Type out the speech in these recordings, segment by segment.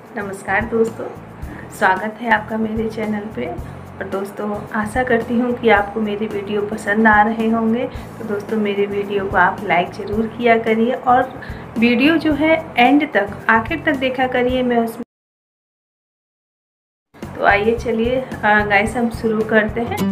नमस्कार दोस्तों, स्वागत है आपका मेरे चैनल पे। और दोस्तों, आशा करती हूँ कि आपको मेरे वीडियो पसंद आ रहे होंगे। तो दोस्तों, मेरे वीडियो को आप लाइक ज़रूर किया करिए और वीडियो जो है एंड तक, आखिर तक देखा करिए। मैं उसमें तो आइए चलिए गाइस, हम शुरू करते हैं।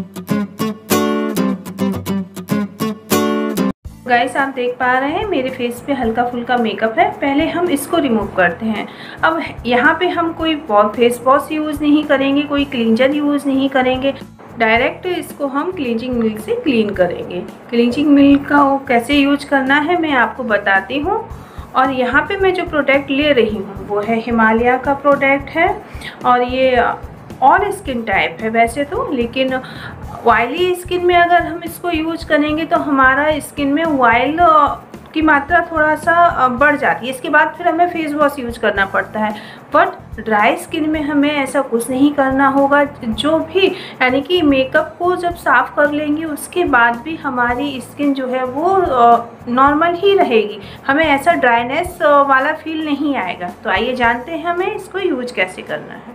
गाइस, आप देख पा रहे हैं मेरे फेस पे हल्का फुल्का मेकअप है। पहले हम इसको रिमूव करते हैं। अब यहाँ पे हम कोई फेस वॉश यूज़ नहीं करेंगे, कोई क्लींजर यूज़ नहीं करेंगे। डायरेक्ट इसको हम क्लींजिंग मिल्क से क्लीन करेंगे। क्लींजिंग मिल्क का कैसे यूज करना है मैं आपको बताती हूँ। और यहाँ पे मैं जो प्रोडक्ट ले रही हूँ वो है हिमालय का प्रोडक्ट है। और ये ऑल स्किन टाइप है वैसे तो, लेकिन ऑयली स्किन में अगर हम इसको यूज करेंगे तो हमारा स्किन में ऑयल की मात्रा थोड़ा सा बढ़ जाती है। इसके बाद फिर हमें फेस वॉश यूज करना पड़ता है। बट ड्राई स्किन में हमें ऐसा कुछ नहीं करना होगा। जो भी यानी कि मेकअप को जब साफ़ कर लेंगे उसके बाद भी हमारी स्किन जो है वो नॉर्मल ही रहेगी। हमें ऐसा ड्राइनेस वाला फील नहीं आएगा। तो आइए जानते हैं हमें इसको यूज कैसे करना है।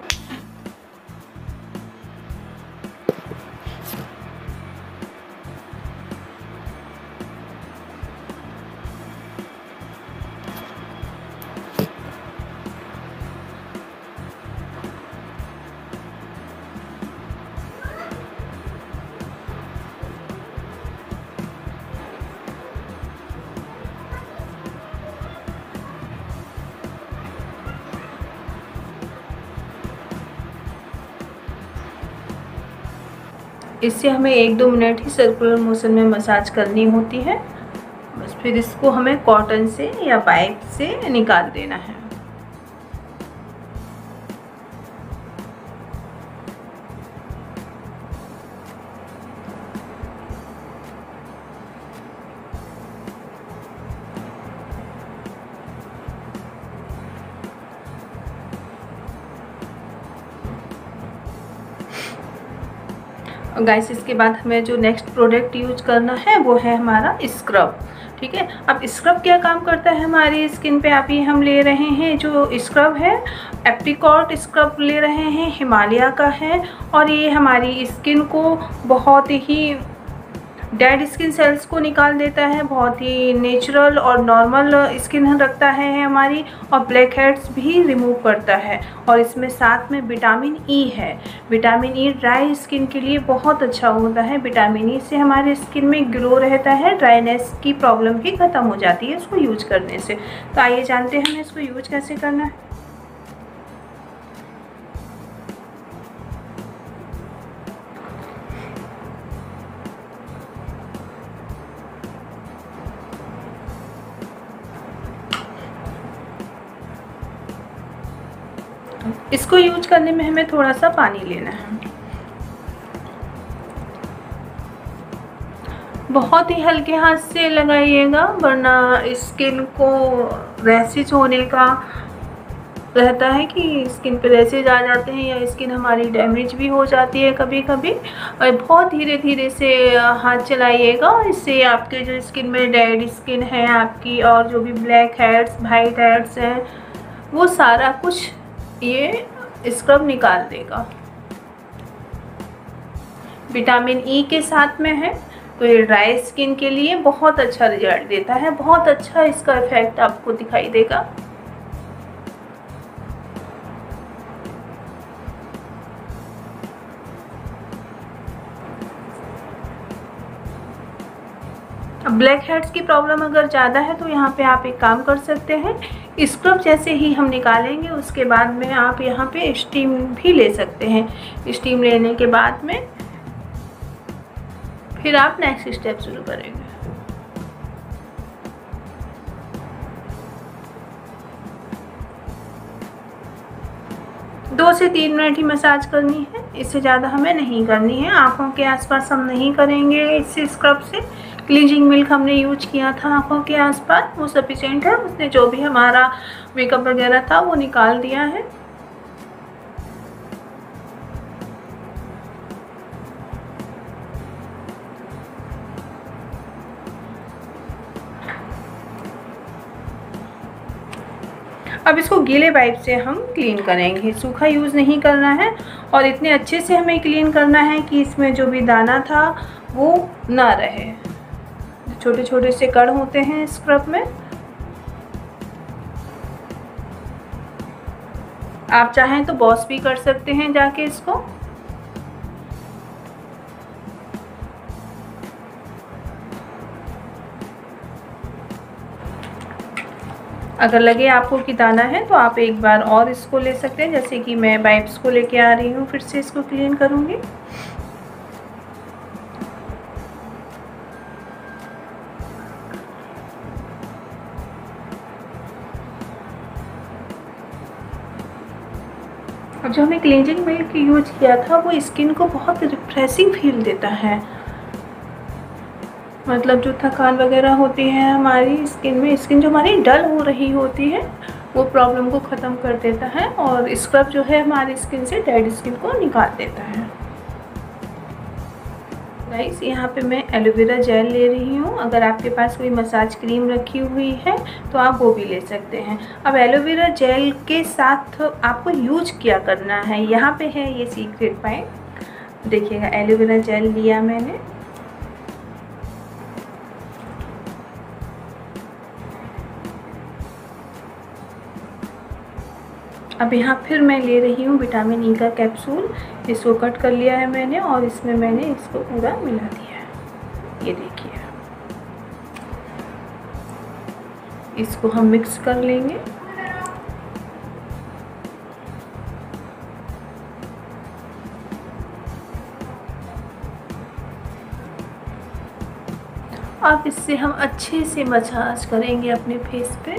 इससे हमें 1-2 मिनट ही सर्कुलर मोशन में मसाज करनी होती है। बस फिर इसको हमें कॉटन से या पाइप से निकाल देना है। गाइस, इसके बाद हमें जो नेक्स्ट प्रोडक्ट यूज करना है वो है हमारा स्क्रब। ठीक है, अब स्क्रब क्या काम करता है हमारी स्किन पे। अभी हम ले रहे हैं जो स्क्रब है, एप्रिकॉट स्क्रब ले रहे हैं, हिमालय का है। और ये हमारी स्किन को बहुत ही डेड स्किन सेल्स को निकाल देता है, बहुत ही नेचुरल और नॉर्मल स्किन रखता है हमारी। और ब्लैक हेड्स भी रिमूव करता है। और इसमें साथ में विटामिन ई है। विटामिन ई ड्राई स्किन के लिए बहुत अच्छा होता है। विटामिन ई से हमारे स्किन में ग्लो रहता है, ड्राइनेस की प्रॉब्लम भी ख़त्म हो जाती है इसको यूज करने से। तो आइए जानते हैं हमें इसको यूज कैसे करना है। इसको यूज करने में हमें थोड़ा सा पानी लेना है। बहुत ही हल्के हाथ से लगाइएगा, वरना स्किन को रैशेज होने का रहता है कि स्किन पे रैशेज आ जाते हैं या स्किन हमारी डैमेज भी हो जाती है कभी कभी। और बहुत धीरे धीरे से हाथ चलाइएगा। इससे आपके जो स्किन में डेड स्किन है आपकी, और जो भी ब्लैक हेड्स, वाइट हेड्स हैं, वो सारा कुछ ये स्क्रब निकाल देगा। विटामिन ई के साथ में है तो ये ड्राई स्किन के लिए बहुत अच्छा रिजल्ट देता है। बहुत अच्छा इसका इफेक्ट आपको दिखाई देगा। अब ब्लैक हेड्स की प्रॉब्लम अगर ज़्यादा है तो यहाँ पे आप एक काम कर सकते हैं। स्क्रब जैसे ही हम निकालेंगे उसके बाद में आप यहाँ पे स्टीम भी ले सकते हैं। स्टीम लेने के बाद में फिर आप नेक्स्ट स्टेप शुरू करेंगे। 2 से 3 मिनट ही मसाज करनी है, इससे ज़्यादा हमें नहीं करनी है। आँखों के आसपास हम नहीं करेंगे इससे स्क्रब से। क्लींजिंग मिल्क हमने यूज किया था आँखों के आसपास, वो सफिशिएंट है। उसने जो भी हमारा मेकअप वगैरह था वो निकाल दिया है। अब इसको गीले वाइप से हम क्लीन करेंगे, सूखा यूज़ नहीं करना है। और इतने अच्छे से हमें क्लीन करना है कि इसमें जो भी दाना था वो ना रहे। छोटे छोटे से कण होते हैं स्क्रब में। आप चाहें तो वॉश भी कर सकते हैं जाके इसको। अगर लगे आपको कि दाना है तो आप एक बार और इसको ले सकते हैं, जैसे कि मैं वाइप्स को लेके आ रही हूँ, फिर से इसको क्लीन करूँगी। अब जो हमने क्लींजिंग मिल्क यूज किया था वो स्किन को बहुत रिफ्रेशिंग फील देता है। मतलब जो थकान वगैरह होती है हमारी स्किन में, स्किन जो हमारी डल हो रही होती है वो प्रॉब्लम को ख़त्म कर देता है। और स्क्रब जो है हमारी स्किन से डेड स्किन को निकाल देता है। गाइस, यहाँ पे मैं एलोवेरा जेल ले रही हूँ। अगर आपके पास कोई मसाज क्रीम रखी हुई है तो आप वो भी ले सकते हैं। अब एलोवेरा जेल के साथ आपको यूज क्या करना है, यहाँ पे है ये सीक्रेट पॉइंट। देखिएगा, एलोवेरा जेल लिया मैंने, अब यहाँ फिर मैं ले रही हूँ विटामिन ई का कैप्सूल। इसको कट कर लिया है मैंने और इसमें मैंने इसको पूरा मिला दिया है। ये देखिए, इसको हम मिक्स कर लेंगे। अब इससे हम अच्छे से मसाज करेंगे अपने फेस पे।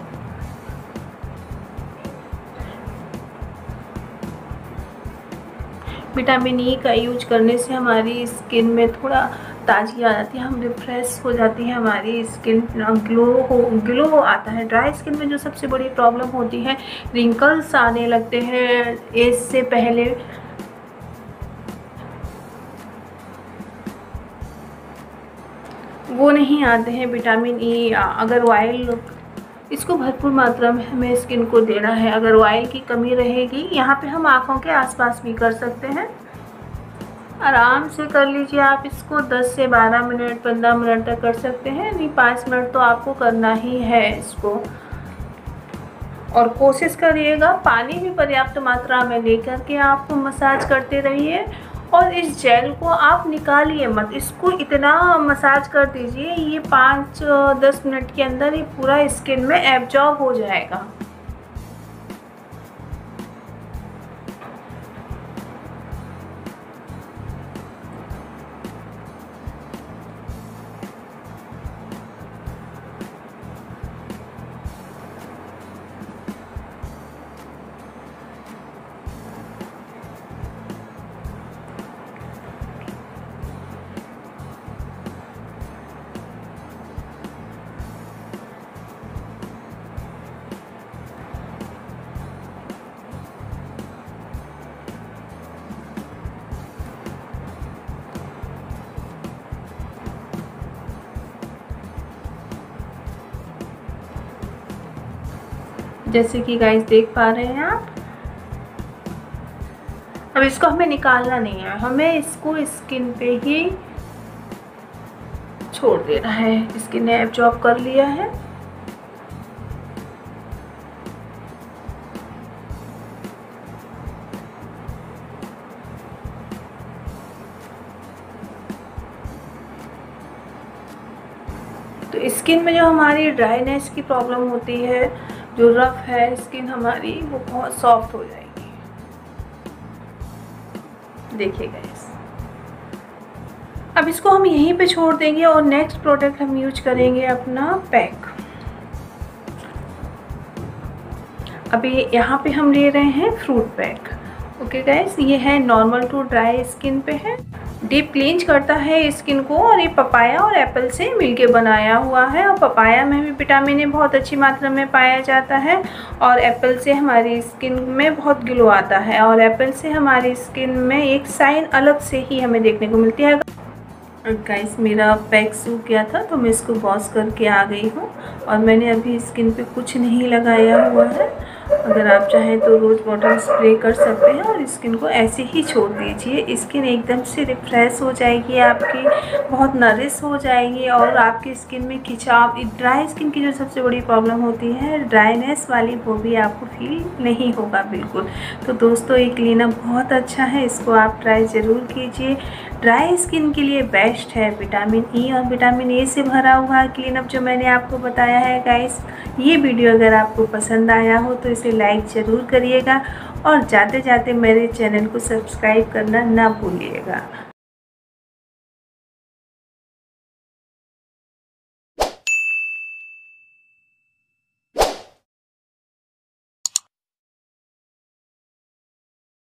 विटामिन ई का यूज करने से हमारी स्किन में थोड़ा ताजगी आ जाती है, हम रिफ्रेश हो जाती है, हमारी स्किन ग्लो आता है। ड्राई स्किन में जो सबसे बड़ी प्रॉब्लम होती है, रिंकल्स आने लगते हैं एज से पहले, वो नहीं आते हैं। विटामिन ई, अगर ऑयल, इसको भरपूर मात्रा में हमें स्किन को देना है। अगर ऑयल की कमी रहेगी, यहाँ पे हम आँखों के आसपास भी कर सकते हैं। आराम से कर लीजिए आप इसको, 10 से 12 मिनट 15 मिनट तक कर सकते हैं। नहीं, 5 मिनट तो आपको करना ही है इसको। और कोशिश करिएगा पानी भी पर्याप्त मात्रा में लेकर के आप मसाज करते रहिए। और इस जेल को आप निकालिए मत, इसको इतना मसाज कर दीजिए, ये 5-10 मिनट के अंदर ये पूरा स्किन में एब्जॉर्ब हो जाएगा। जैसे कि गाइस देख पा रहे हैं आप। अब इसको हमें निकालना नहीं है, हमें इसको स्किन पे ही छोड़ देना है। स्किन ने एब्जॉर्ब कर लिया है। तो स्किन में जो हमारी ड्राइनेस की प्रॉब्लम होती है, जो रफ है स्किन हमारी, वो बहुत सॉफ्ट हो जाएगी। देखिए गाइस, अब इसको हम यहीं पे छोड़ देंगे और नेक्स्ट प्रोडक्ट हम यूज करेंगे अपना पैक। अभी यहाँ पे हम ले रहे हैं फ्रूट पैक। ओके गाइस, ये है नॉर्मल टू ड्राई स्किन पे है, डीप क्लींज करता है स्किन को। और ये पपाया और एप्पल से मिलके बनाया हुआ है। और पपाया में भी विटामिन ए बहुत अच्छी मात्रा में पाया जाता है। और एप्पल से हमारी स्किन में बहुत ग्लो आता है। और एप्पल से हमारी स्किन में एक साइन अलग से ही हमें देखने को मिलती है। और गाइस मेरा पैक सूख गया था तो मैं इसको वॉश करके आ गई हूँ और मैंने अभी स्किन पे कुछ नहीं लगाया हुआ है। अगर आप चाहें तो रोज़ वाटर स्प्रे कर सकते हैं और स्किन को ऐसे ही छोड़ दीजिए। स्किन एकदम से रिफ्रेश हो जाएगी आपकी, बहुत नरिश हो जाएगी और आपकी स्किन में खिंचाव, ड्राई स्किन की जो सबसे बड़ी प्रॉब्लम होती है ड्राइनेस वाली, वो भी आपको फील नहीं होगा बिल्कुल। तो दोस्तों ये क्लीनअप बहुत अच्छा है, इसको आप ट्राई ज़रूर कीजिए। ड्राई स्किन के लिए बेस्ट है, विटामिन ई और विटामिन ए से भरा हुआ क्लीनअप जो मैंने आपको बताया है गाइस। ये वीडियो अगर आपको पसंद आया हो तो इसे लाइक ज़रूर करिएगा और जाते जाते मेरे चैनल को सब्सक्राइब करना ना भूलिएगा।